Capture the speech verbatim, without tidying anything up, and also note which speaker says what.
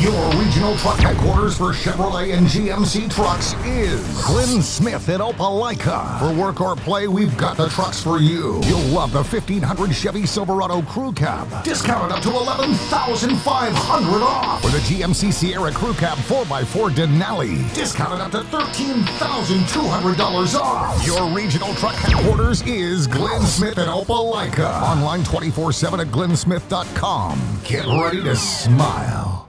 Speaker 1: Your regional truck headquarters for Chevrolet and G M C trucks is Glenn Smith in Opelika. For work or play, we've got the trucks for you. You'll love the fifteen hundred Chevy Silverado Crew Cab, discounted up to eleven thousand five hundred dollars off. Or the G M C Sierra Crew Cab four by four Denali, discounted up to thirteen thousand two hundred dollars off. Your regional truck headquarters is Glenn Smith in Opelika. Online twenty-four seven at glenn smith dot com. Get ready to smile.